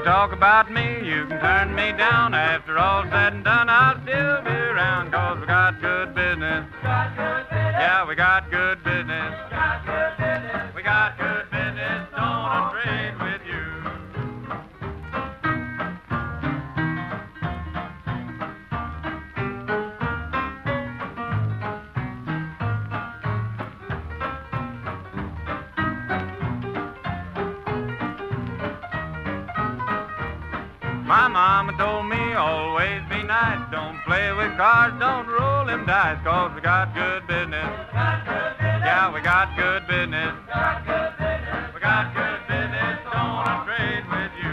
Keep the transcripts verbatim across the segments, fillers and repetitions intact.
talk about me, you can turn me down. After all's said and done, I'll still be around, 'cause we got good business. Yeah, we got good business. We got good business, don't I trade with you. My mama told me always be nice, don't play with cards, don't roll them dice, 'cause we got good business. Yeah, we got good business. We got good business, don't I trade with you.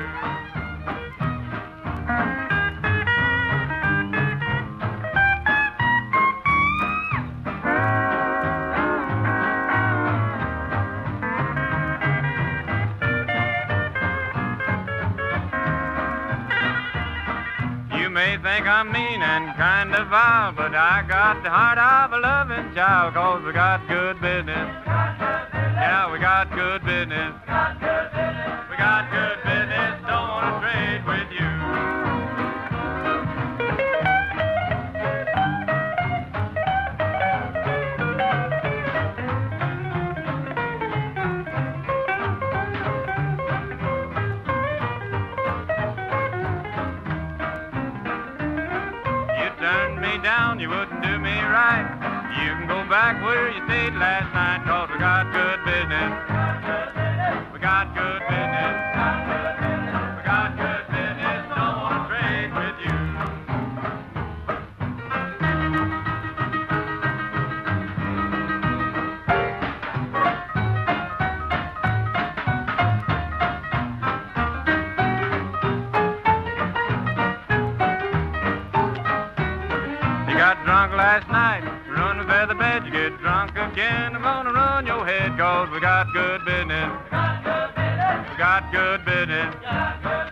You may think I'm mean and kind of vile, but I got the heart of a loving child, 'cause we got good business. Yeah, we got good business. We got good business, don't want to trade with you. Turned me down, you wouldn't do me right. You can go back where you stayed last night, 'cause we got good business. We got good business. We got good business, don't want to trade with you. You got drunk last night, run with feather bed, you get drunk again, I'm gonna run your head, 'cause we got good business. We got good business.